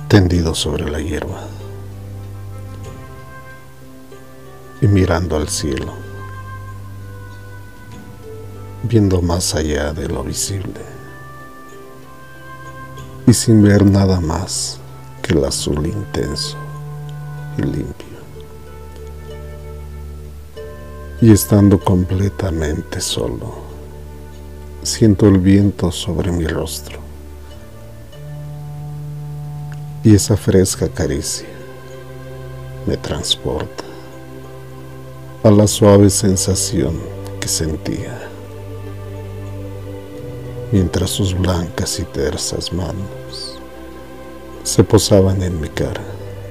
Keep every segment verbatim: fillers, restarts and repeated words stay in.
tendido sobre la hierba y mirando al cielo, viendo más allá de lo visible y sin ver nada más que el azul intenso y limpio, y estando completamente solo, siento el viento sobre mi rostro y esa fresca caricia me transporta a la suave sensación que sentía mientras sus blancas y tersas manos se posaban en mi cara,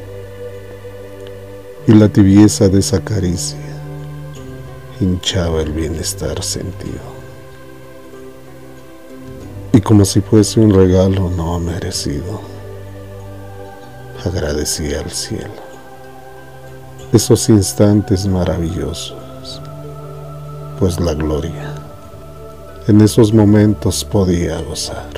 y la tibieza de esa caricia hinchaba el bienestar sentido, y como si fuese un regalo no merecido, agradecía al cielo esos instantes maravillosos, pues la gloria en esos momentos podía gozar.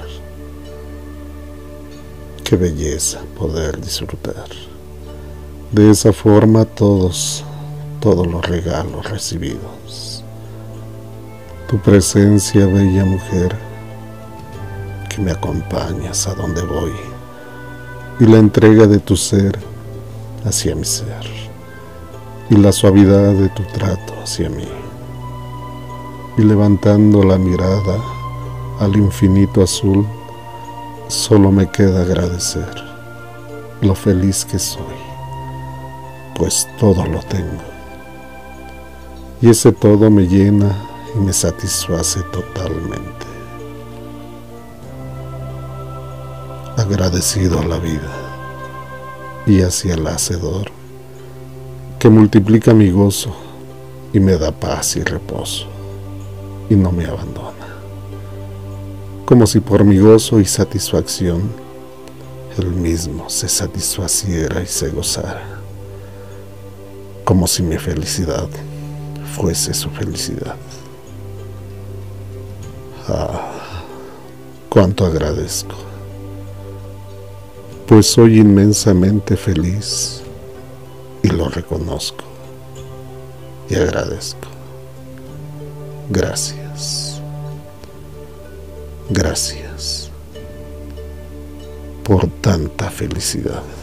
Qué belleza poder disfrutar de esa forma todos, todos los regalos recibidos. Tu presencia, bella mujer, que me acompañas a donde voy, y la entrega de tu ser hacia mi ser, y la suavidad de tu trato hacia mí, y levantando la mirada al infinito azul, solo me queda agradecer lo feliz que soy, pues todo lo tengo, y ese todo me llena y me satisface totalmente. Agradecido a la vida y hacia el Hacedor, que multiplica mi gozo y me da paz y reposo, y no me abandona, como si por mi gozo y satisfacción él mismo se satisfaciera y se gozara, como si mi felicidad fuese su felicidad. Ah, cuánto agradezco, pues soy inmensamente feliz y lo reconozco y agradezco. Gracias, gracias por tanta felicidad.